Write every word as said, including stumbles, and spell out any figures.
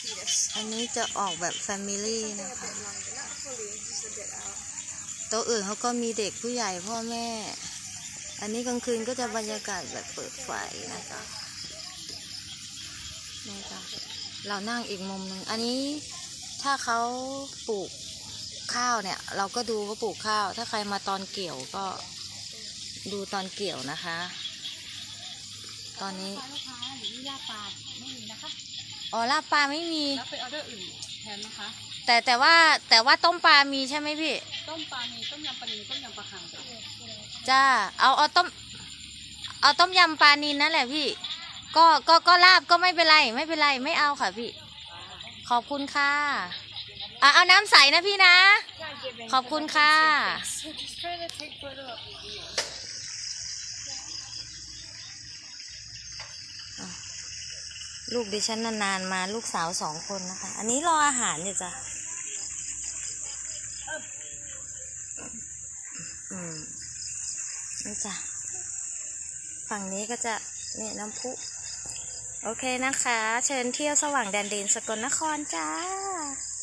อันนี้จะออกแบบแฟมิลี่นะคะโต๊ะอื่นเขาก็มีเด็กผู้ใหญ่พ่อแม่อันนี้กลางคืนก็จะบรรยากาศแบบเปิดไฟนะคะนี่ค่ะเรานั่งอีกมุมหนึ่งอันนี้ถ้าเขาปลูกข้าวเนี่ยเราก็ดูเขาปลูกข้าวถ้าใครมาตอนเกี่ยวก็ดูตอนเกี่ยวนะคะตอนนี้ลาบปลาไม่มีนะคะอ๋อลาบปลาไม่มีแล้วเป็นออเดอร์อื่นแทนนะคะแต่แต่ว่าแต่ว่าต้มปลามีใช่ไหมพี่ต้มปลามีต้มยำปลานิลต้มยำปลาคังจ้าเอาเอาต้มเอาต้มยำปลานิลนั่นแหละพี่ก็ก็ก็ลาบก็ไม่เป็นไรไม่เป็นไรไม่เอาค่ะพี่ขอบคุณค่ะอ่ะเอาน้ำใสนะพี่นะขอบคุณค่ะลูกดิฉันนานๆมาลูกสาวสองคนนะคะอันนี้รออาหารอยู่จ้ะอืมนี่จ้ะฝั่งนี้ก็จะเนี่ยน้ำพุโอเคนะคะเชิญเที่ยวสว่างแดนดินสกลนครจ้า